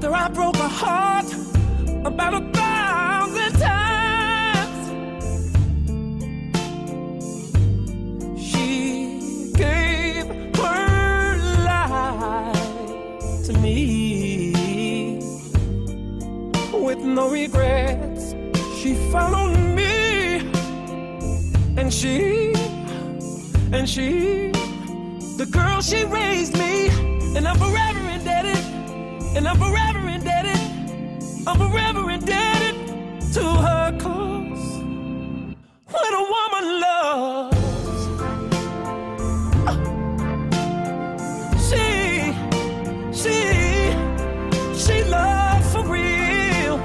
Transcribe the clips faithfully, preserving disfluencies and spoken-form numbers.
after I broke her heart about a thousand times. She gave her life to me with no regrets. She followed me, and she, and she, the girl she raised me, and I'm forever indebted, and I'm forever indebted, I'm forever indebted to her, 'cause when a woman loves, she, she, she loves for real.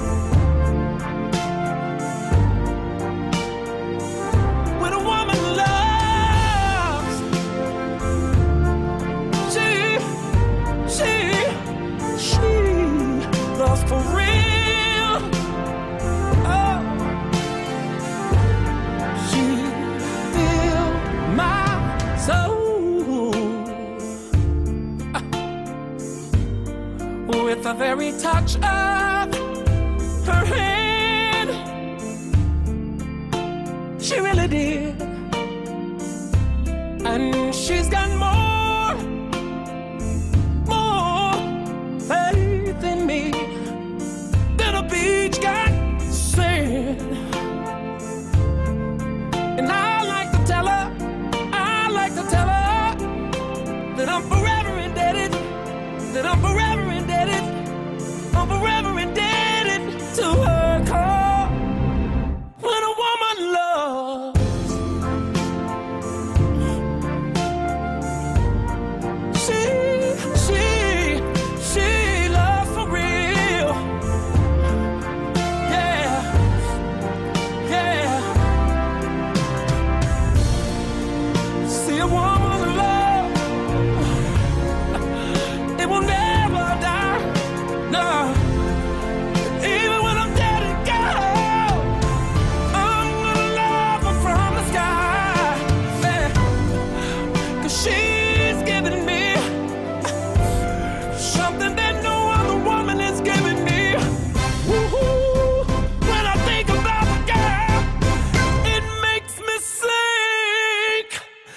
When a woman loves, she, she, she loves for real. Oh, she filled my soul with the very touch of her hand. She really did. And she's got more, more faith in me than a beach got sand. And I like to tell her, I like to tell her that I'm forever indebted, that I'm forever indebted, I'm forever indebted to her, 'cause when a woman loves, she, she, she loves for real. Yeah, yeah. See, a woman's love, it will never die. No, even when I'm dead and gone, I'm gonna love her from the sky. Yeah. 'Cause she's giving me something that no other woman is giving me. Woo-hoo. When I think about the girl, it makes me sink.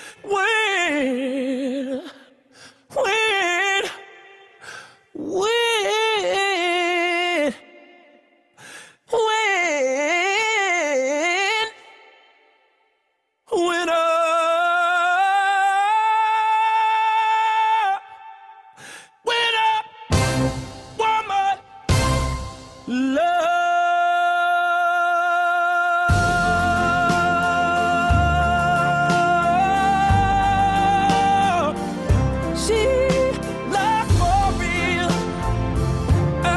When, when, when, when, when, uh, when a woman love, she loves for real. Oh,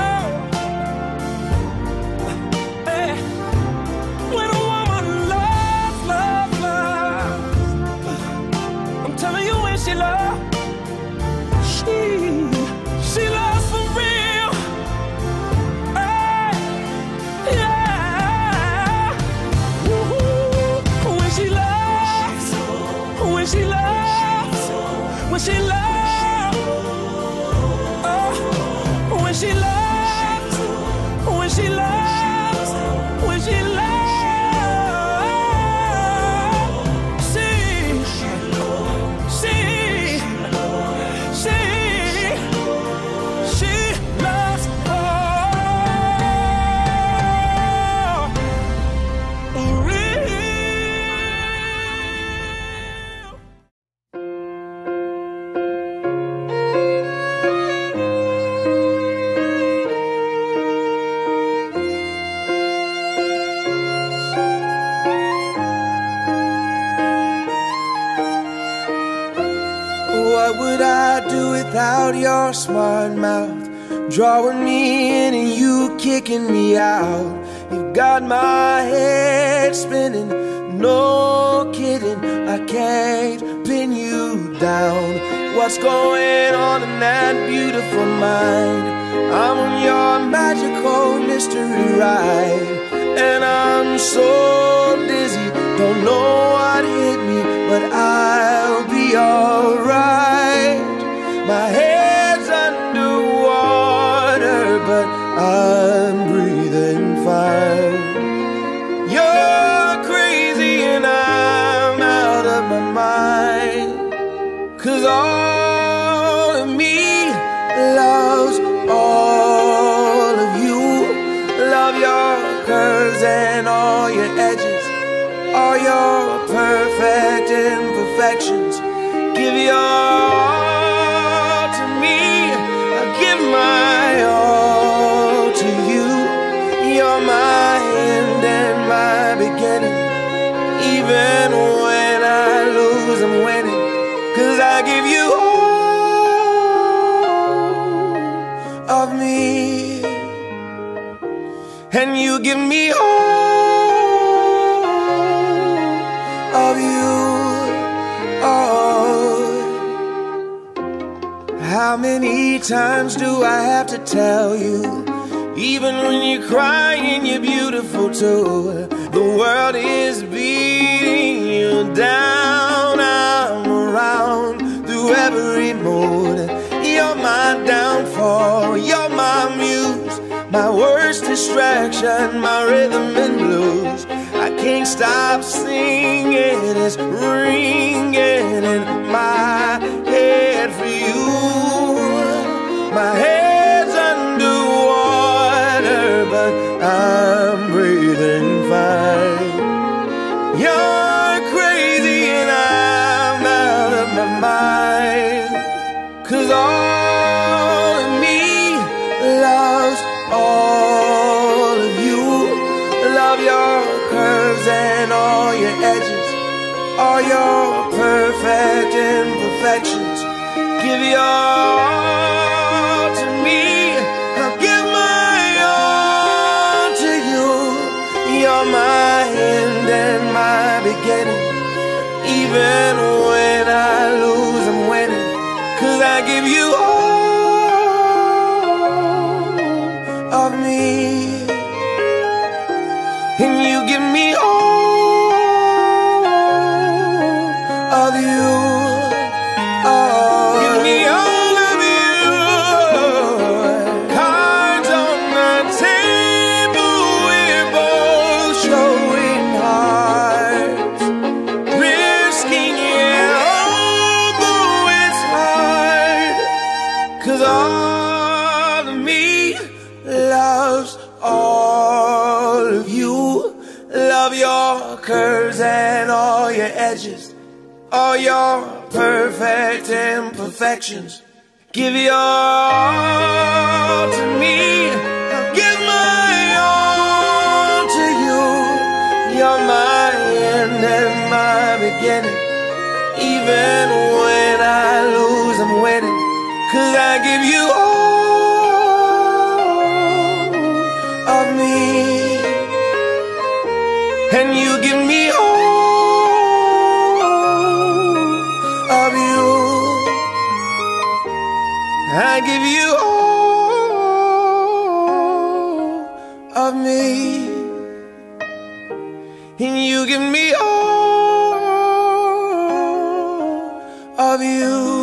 eh. When a woman loves, loves, loves, I'm telling you, when she loves, she, she loves for real. Hey, yeah. Woo-hoo. When she loves, when she loves, when she loves, oh, when she loves, when she loves, when she loves, she, she, she, she loves for real. What would I do without your smart mouth? Drawing me in and you kicking me out. You got my head spinning, no kidding. I can't pin you down. What's going on in that beautiful mind? I'm on your magical mystery ride, and I'm so dizzy, don't know what hit me, but I'll be alright. My head's underwater, and all your edges, all your perfect imperfections. Give your all to me, I give my all to you. You're my end and my beginning. Even when I lose, I'm winning, 'cause I give you all of me, and you give me all of you. Oh, how many times do I have to tell you, even when you're crying, you're beautiful too. The world is beating you down, I'm around through every mood. You're my downfall, you're my muse, my worst distraction, my rhythm and blues. I can't stop singing, it's ringing in my head for you. My head's underwater, but I'm breathing fine. You're crazy and I'm out of my mind, 'cause all of me loves all of you. Love your curves and all your edges, all your perfect imperfections. Give your all to me, I'll give my all to you. You're my end and my beginning. Even when I lose, I'm winning, 'cause I give you all of me, and you give me all of you. Oh, give me all of you. Cards on the table, we're both showing hearts, risking it, although it's hard, 'cause all of me loves all of you. Love your curves and all your edges, all your perfect imperfections. Give your all to me, I'll give my all to you. You're my end and my beginning. Even when I lose, I'm winning, 'cause I give you all of me, and you give me all of you. I give you all of me, and you give me all of you.